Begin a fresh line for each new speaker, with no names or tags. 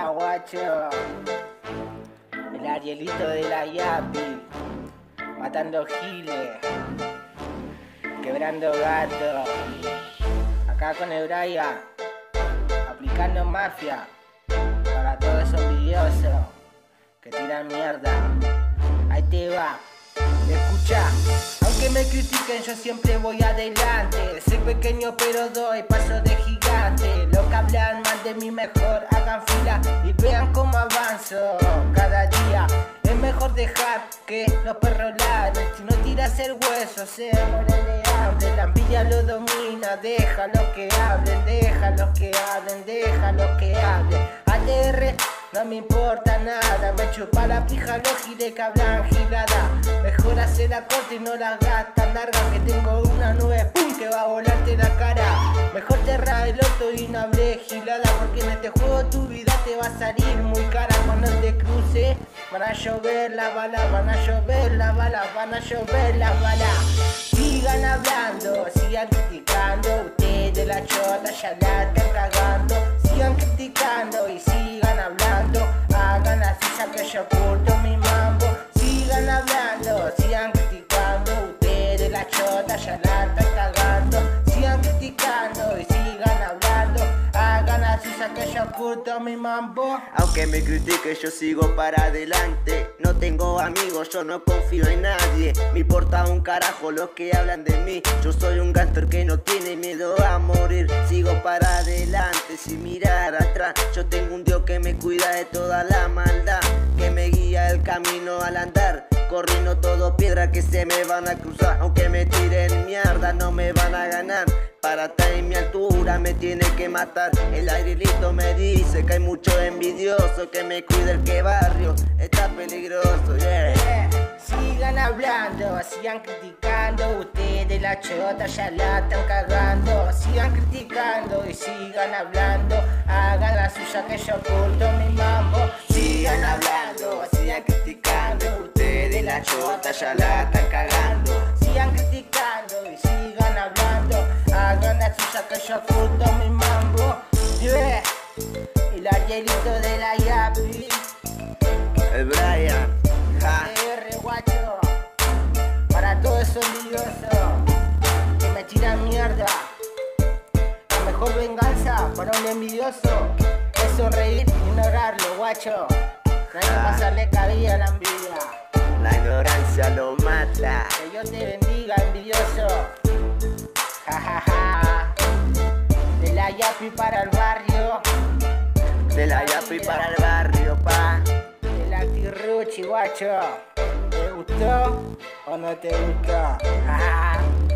Hola guacho, el Arielito de la Yapi, matando giles, quebrando gatos, acá con el Brian, aplicando mafia, para todos esos envidiosos que tiran mierda. Ahí te va, escucha. Aunque me critiquen yo siempre voy adelante. Soy pequeño pero doy paso de gigante. Los que hablan mal de mí mejor hagan fila y vean cómo avanzo cada día. Es mejor dejar que los perros ladren. Si no tiras el hueso se mueren de hambre. La envidia lo domina, déjalos que hablen, déjalos que hablen, déjalos que hablen. ATR no me importa nada, me chupa la pija los giles que hablan gilada. Mejor hacer la corte y no la gastan larga, que tengo una nube pum que va a volarte la cara. Mejor cerrar el orto y no hablé gilada, porque en este juego tu vida te va a salir muy cara. Cuando te cruce van a llover las balas, van a llover las balas, van a llover las balas. Sigan hablando, sigan criticando, ustedes la chota ya la están cagando. Sigan criticando y sigan hablando, hagan la silla que yo oculto mi mambo. Sigan hablando, sigan criticando, ustedes la chota ya la están cagando. Sigan criticando y sigan hablando, hagan la silla que yo oculto mi mambo.
Aunque me critique yo sigo para adelante. No tengo amigos, yo no confío en nadie. Me importa un carajo los que hablan de mí. Yo soy un gánster que no tiene miedo a morir. Sigo para adelante sin mirar atrás. Yo tengo un Dios que me cuida de toda la maldad, que me guía el camino al andar. Corriendo todo piedra que se me van a cruzar. Aunque me tiren mierda no me van a ganar. Para estar en mi altura me tiene que matar. El Arielito me dice que hay mucho envidioso, que me cuida el que barrio está peligroso, yeah.
Sigan hablando, sigan criticando, ustedes la chota ya la están cagando. Sigan criticando y sigan hablando, hagan la suya que yo oculto mi mambo. Sigan hablando, sigan criticando, ustedes la chota ya la están cagando. Sigan criticando y sigan hablando, hagan la suya que yo oculto mi mambo, yeah. El Arielito de la Yapi,
El Brian, ja.
ATR guacho, para todos esos envidiosos que me tiran mierda. La mejor venganza para un envidioso es sonreír e ignorarlo, guacho. No hay que pasarle cabida a la envidia.
La ignorancia lo mata.
Que Dios te bendiga, envidioso. Ja, ja, ja. De la Yapi para el barrio,
De la Yapi para el barrio, pa.
de la Tirruchi, guacho. ¿Te gustó o no te gustó? Ja, ja.